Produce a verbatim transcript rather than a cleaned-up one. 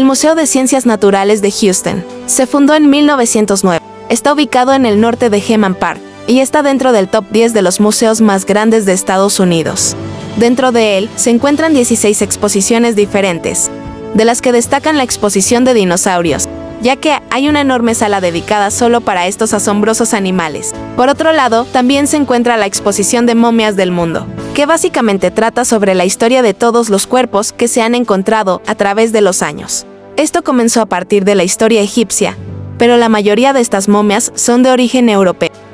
Museo de Ciencias Naturales de Houston se fundó en mil novecientos nueve. Está ubicado en el norte de Heman Park y está dentro del top diez de los museos más grandes de Estados Unidos. Dentro de él se encuentran dieciséis exposiciones diferentes, de las que destacan la exposición de dinosaurios, ya que hay una enorme sala dedicada solo para estos asombrosos animales. Por otro lado, también se encuentra la exposición de momias del mundo, que básicamente trata sobre la historia de todos los cuerpos que se han encontrado a través de los años. Esto comenzó a partir de la historia egipcia, pero la mayoría de estas momias son de origen europeo.